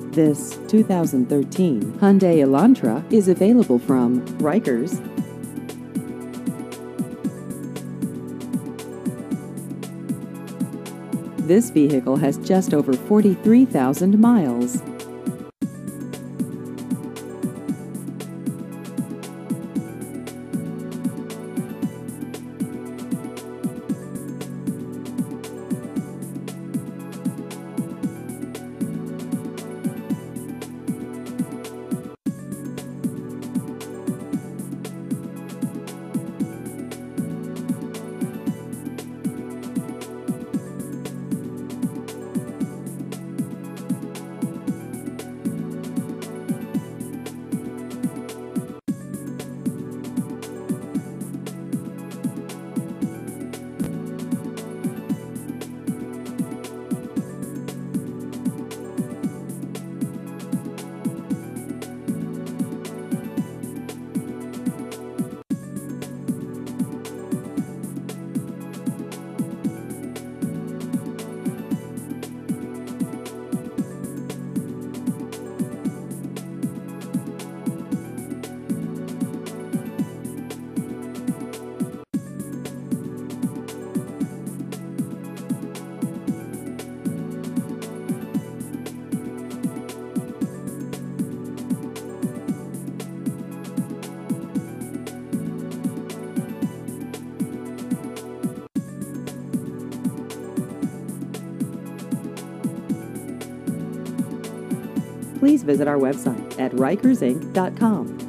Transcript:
This 2013 Hyundai Elantra is available from Rikers. This vehicle has just over 43,000 miles. Please visit our website at rikersinc.com.